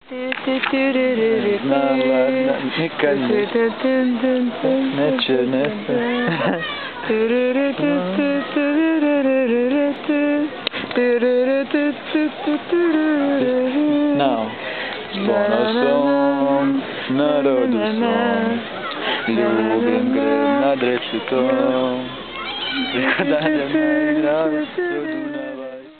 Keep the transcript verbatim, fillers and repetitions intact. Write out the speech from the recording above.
Znala nikad neće nestati. Now, ponosom narodu svom, ljubim greb nad rečitom, preko dalje na igravu rodu na